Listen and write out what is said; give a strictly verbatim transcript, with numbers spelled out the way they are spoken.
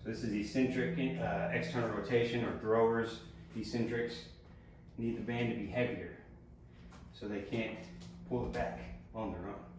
So this is eccentric uh, external rotation or throwers. Eccentrics need the band to be heavier so they can't pull it back on their own.